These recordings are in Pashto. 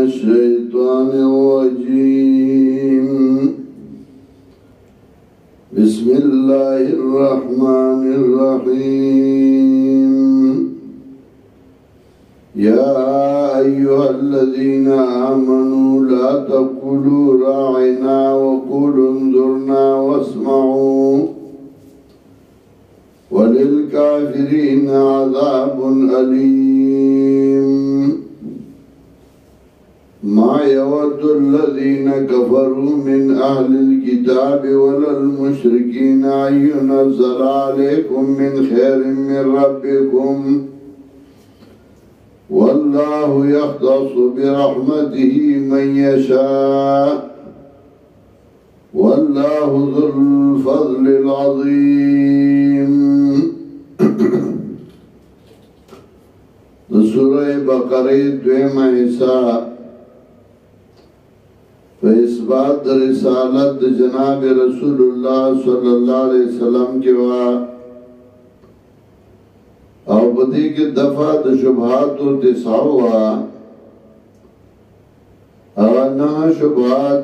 الشيطان الرجيم بسم الله الرحمن الرحيم يا أيها الذين آمنوا لا تقولوا راعنا وقولوا انظرنا واسمعوا وللكافرين عذاب أليم ما يود الذين كفروا من أهل الكتاب ولا المشركين أن ينزل عليكم من خير من ربكم والله يختص برحمته من يشاء والله ذو الفضل العظيم. سورة بقرة دویمہ حصہ فإثبات رسالت جناب رسول اللہ صلی اللہ علیہ وسلم کے بعد او بدی کے دفعہ شبہات و تسعوا اوانا شبہات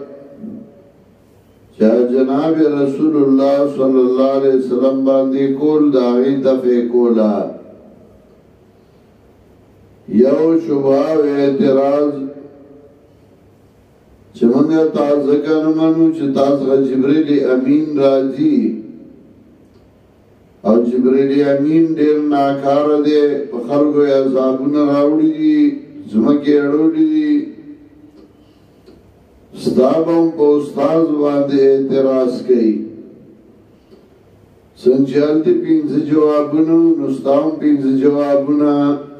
چاہ جناب رسول اللہ صلی اللہ علیہ وسلم باندی کول داغی دفع کولا یو شبہ و اعتراض چمنگا تازکا نمانو چه تازغا جبریل امین راجی او جبریل امین دیر ناکار دے پخلگو عذابون راوڑی دی زمکی اڑوڑی دی ستابم پا استاز باندے اعتراض کئی سنچالتی پینز جوابونو نستاون پینز جوابونا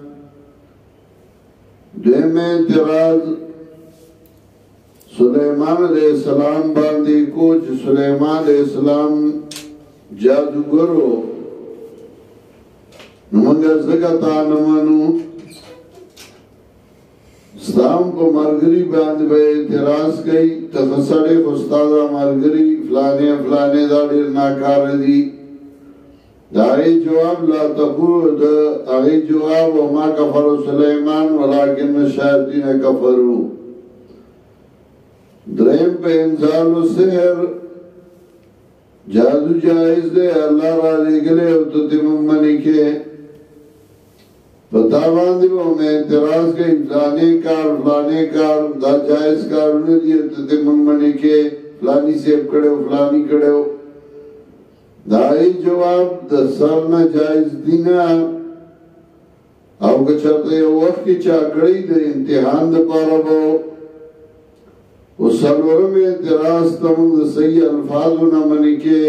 دویم اعتراض سلیمان علیہ السلام باندی کو چه سلیمان علیہ السلام جادوگرو نمانگا زکتا نمانو ستام کو مرگری باندی با اعتراض کئی تخصڑی خستادا مرگری فلانے داڑیر ناکار دی دائی جواب لا تقول دائی جواب وما کفر سلیمان ولیکن شایدین کفرو درہم پہ انزال و سحر جادو جائز دے اللہ را لے گلے او تو تیممنی کے بتاوان دی وہ میں اعتراض کئی فلانے کار دا جائز کار انہوں دی تو تیممنی کے فلانی سیب کڑے ہو فلانی کڑے ہو دائی جواب دا سرنا جائز دینا او کچھتے وقت کی چاکڑی دا امتحان دا پارا بو و سلورم اعتراض تمند صحیح الفاظو نمانی کے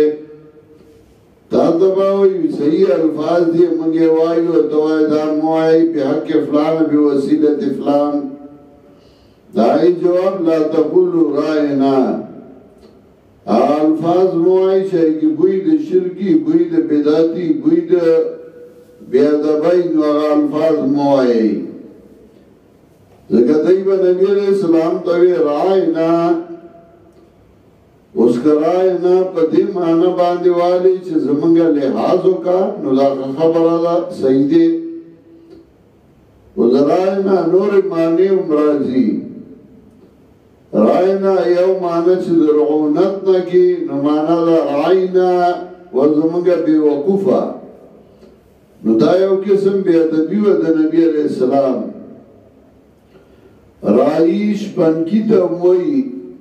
تاتباوی صحیح الفاظ دی منگے وائیو توائی دا موائی بی حق فلان بی وسیلت فلان دائی جواب لا تقولو رائنا الفاظ موائی چاہی کہ بوئی دا شرکی بوئی دا بداتی بوئی دا بیادبائی نو الفاظ موائی ذکر طیبہ نبی علیہ السلام توی رائنا اس کا رائنا پا دی معنی باندی والی چه زمانگا لحاظو کا نو دا خبر دا صحیح دے و دا رائنا نور معنی امراضی رائنا یو معنی چه دا رعونت نکی نو معنی دا رائنا و زمانگا بی وقوفا نو دا یو قسم بی ادبی و دا نبی علیہ السلام رائیش پنکی تا موئی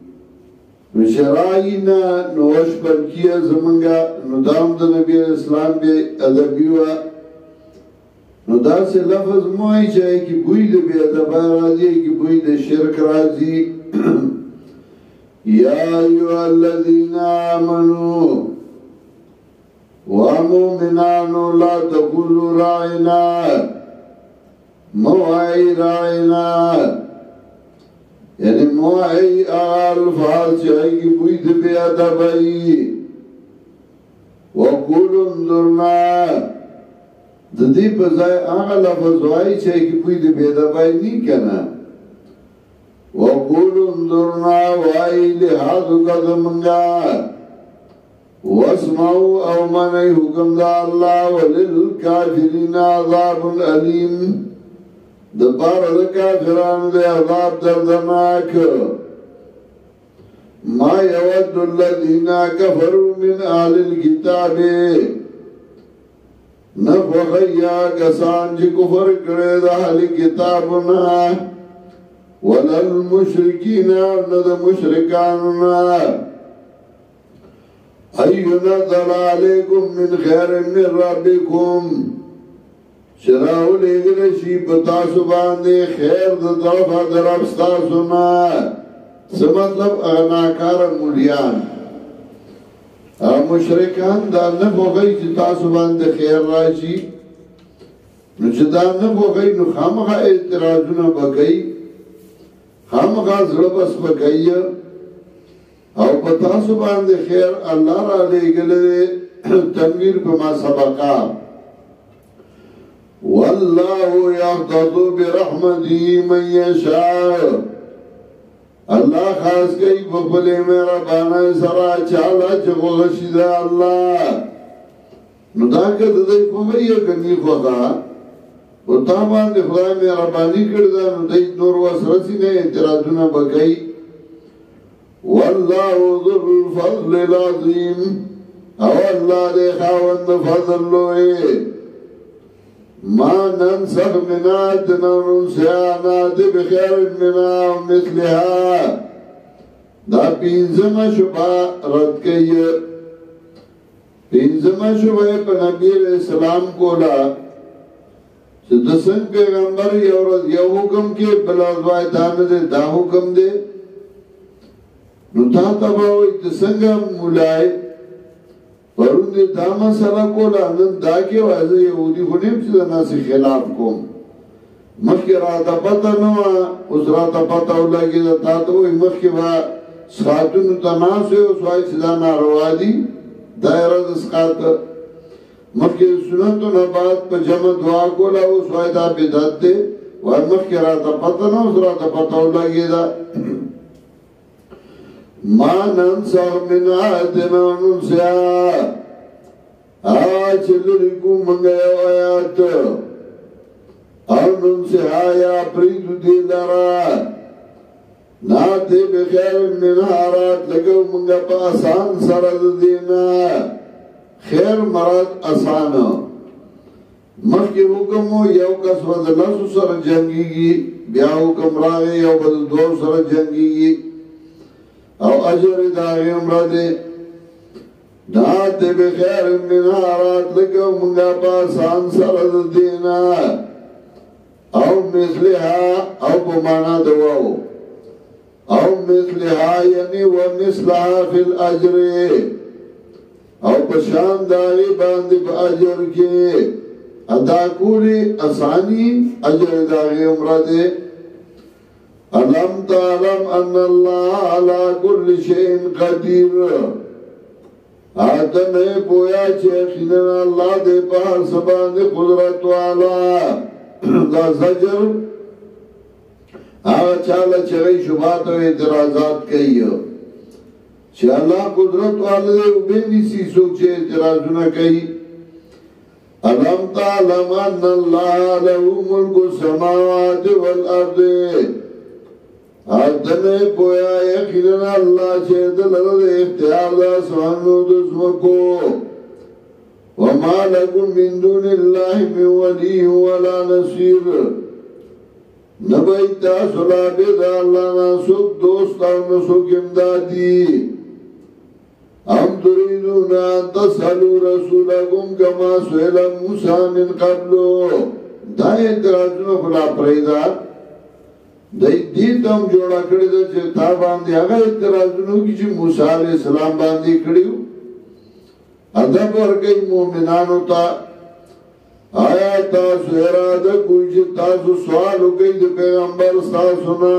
مشرائینا نوش پنکیه زمانگا نو دام دا نبی اسلام بی ادبیوه نو دا سے لفظ موئی چاہے کہ بوئی دا بی ادبا رازی ہے کہ بوئی دا شرک رازی یا ایوہ الذین آمنو وامومنانو لا تقولو رائنا موئی رائنا یعنی موئی الفاظ چاہی کی بوئی دے بے ادبائی وقول انظرنا ددی بزای آغا لفظ وائی چاہی کی بوئی دے بے ادبائی نہیں کنا وقول انظرنا وائی لحاظ قدمنگا واسمعو او منی حکم دا اللہ وللکافرین عذاب علیم دپار دا کافران دے عذاب دردناک ما یود الذین کفروا من اہل الكتاب نفخیا کسان چی کفر کرے دا اہل کتابنا وللمشرکین ند مشرکاننا ایونزل علیکم من خیر من ربکم شراو لیگل شی بتاسو باندے خیر دا طرف درب ستاسونا سمطلب اغناکار مولیان مشرکان دا نفو غی چی تاسو باندے خیر راشی نو چی دا نفو غی نو خامخا اعتراضونا بگئی خامخا زربس بگئی او پتاسو باندے خیر اللہ را لیگل تنویر پما سبقا واللہ یحتضو برحمتی من یشاء اللہ خاص کئی بخبلے میرا بانا سرا چالا چگو غشید اللہ نو داکت دای خوغی کنی خوغا و تامان دی خدای میرا بانی کرده نو دای نور وسرسی نے اعتراضونا بگئی واللہ ذو الفضل العظیم او اللہ دے خاوند فضل لوئے ما ننسخ من آیتنا ننسیها ناتی بخیر منها و مثلها دا پینزم شبہ رد کئی پینزم شبہ پا نبی علیہ السلام کولا چه دسنگ پیغمبر یو حکم کے بلازوائی دانے دے دا حکم دے نو تا تباوی دسنگ مولائے پرون دی دا مسئلہ کولا نن دا کیو ایزا یهودی خونیم چی دا ناسی خلاف کوم مخی راتا پتا نوا اس راتا پتا اولا کی دا تا توی مخی با سخاتون تا ناسوی اسوائی سیدا ناروا دی دائرہ دا سخات مخی سنتو نباد پا جمع دعا کولا اسوائی دا بیدت دے وان مخی راتا پتا نوا اس راتا پتا اولا کی دا ما ننسخ من آیتنا ننسیها آج لرکو منگیو آیات او ننسیها یا پریدو دی لرا ناتی بخیر من حارات لگو منگا پا آسان سرد دینا خیر مراد آسان مخی حکمو یو کس بدلسو سر جنگی گی بیا حکم راگی یو بدل دو سر جنگی گی او اجر داغی عمرہ دے ناتے بخیر من حارات لکو منگا پاسان سرد دینا او مثلها او بمانا دواو او مثلها یعنی و مثلها فی الاجر او پشان داغی باندی پا اجر کے ادا کولی اسانی اجر داغی عمرہ دے علم تعلم ان اللہ علا کل شئین قدیر آتا میں پویا چیخینن اللہ دے پہر سبان دے قدرت والا دا زجر آگا چالا چگئی شبات و اعتراضات کئی چه اللہ قدرت والا دے بینی سی سوچے اعتراضونا کئی علم تعلم ان اللہ لہو ملک السماوات والارض آدنے پویا یقیناً اللہ چہد لرد اختیار دا سوانو دزمکو وما لکم من دون اللہ من ولی ولا نصیر نبیتا سلابی دا اللہ ناسوک دوستا و نسوک امدادی ام تریدون ان تسالو رسولکم کما سویل موسیٰ من قبلو دا اعتراضونو خلا پریدا دای دیتم جوړا کړی د چې تا باندې هغه اعتراضونو کې چې موسی عليه السلام باندې کړیو ادب ورګي مؤمنانو ته آیا تاسو اراده کوئ چې تاسو سوال وکړئ د پیغمبر تاسو نه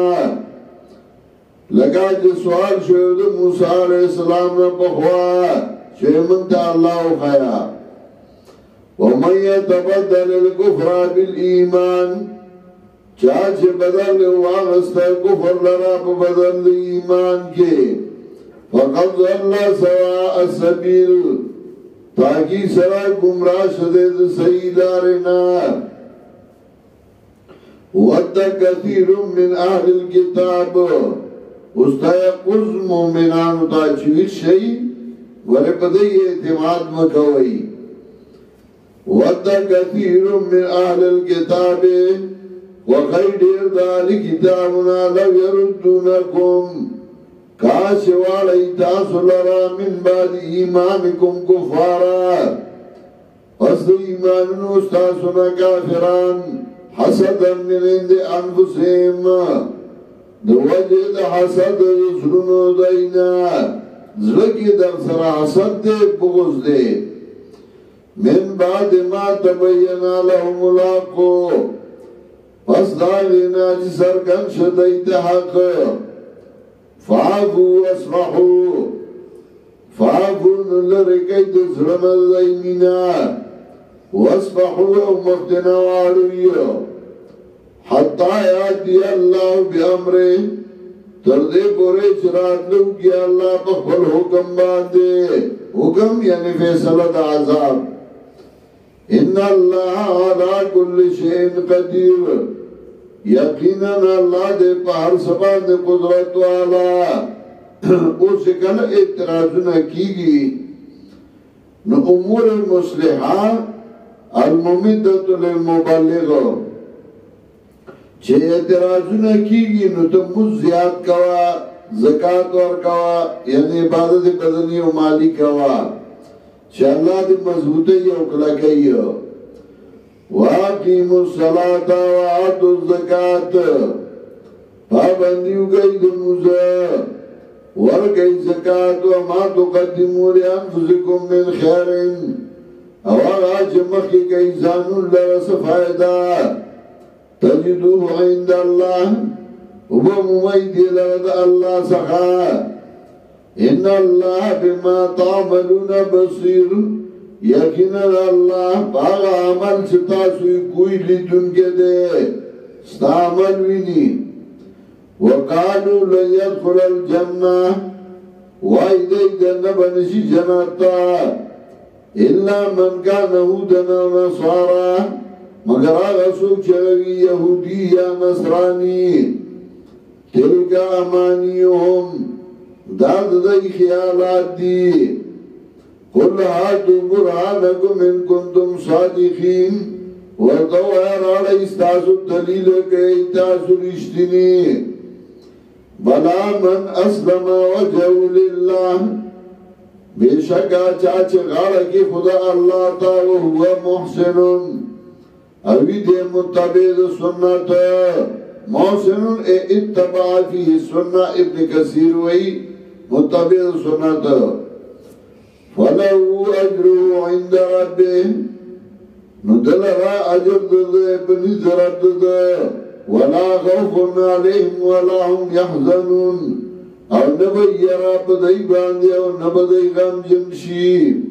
لکه چې سوال شوی د موسی عليه السلام نه په خوا چې موږ ته الله وخایا ومن يتبدل الكفر بالإيمان چاچ بدل واغستا کفر لرا پا بدل ایمان کے فقد اللہ سواء السبیل تاکی سرا گمراہ شدید صحیح لارنا ود کثیر من اهل الكتاب استایقظ مومنانو تا چویر شئی ولی پدئی اعتماد مکوئی ود کثیر من اهل الكتاب وخی دیر دالی کتابنا لو یردونکم کاشوالی تاسو لرا من بعد ایمانکم کفارا پس ایماننو استاسونا کافران حسدا من عند انفسهم دو وجه دا حسد زرونو داینا زلکی در سر حسد دے بغض دے من بعد ما تبینا لهم الحقو پس داغینا جی سرکن شدیت حق فعفو اسمحو فعفو نلرکی دزرم الزیمینا واسمحو مختنا وعرویو حتی یادی اللہ بیامرے تردے پورے چرات لو کیا اللہ بخبر حکم باندے حکم یعنی فیصلت عذاب ان اللہ علا کل شین قدیر یقینا اللہ دے پہر سبان دے قدرت والا اس کل اعتراضنا کی گی نو امور مصلحہ الممدت للمبلغ چھے اعتراضنا کی گی نو تو مز زیاد کوا زکاة ور کوا یعنی عبادت بدنی و مالی کوا چھے اللہ دی مضبوطی اکلا کئی وَاقِيمُ الصَّلَاةَ وَآتُوا الزَّكَاةَ پابندیو گئی دموزا ورگئی زکاة وما تقدموا لأنفسكم من خیر اواغا چمخی گئی زانون لرس فائدہ تجدوه عند اللہ وبا ممیدی لرد اللہ سخا ان اللہ بما تعملون بصیر یقینا اللہ باغ عمل ستا سوی کوئی لیدن کے دے ستا عمل وینی وقالو لن يدخل الجنہ وائدے جنہ بنشی جنتا الا من کان ہودنا نصارا مگر آغا سوک چلوی یہودی یا نصرانی تلک امانیهم داد دی خیالات دی قل هاتوا برهانكم ان كنتم صادقين ورتو راڑا استاسو دلیل کئی تاسو رشتنی بلا من اسلم وجهه لله بے شکا چاچ غاڑا کی خدا اللہ تا وهو محسن اوی دے متبید سنت محسن اتباع فی سنت ابن کثیر وی متبید سنت فَلَهُ أَجْرُهُ عِنْدَ رَبِّهِ نُدَلَ رَا أَجْرُ دَدَ بَنِزْ رَبِّ دَ وَلَا خَوْفٌ عَلَيْهِمْ وَلَا هُمْ يَحْزَنُونَ او نبی یرا پدائی باندے او نبدائی غم جنشی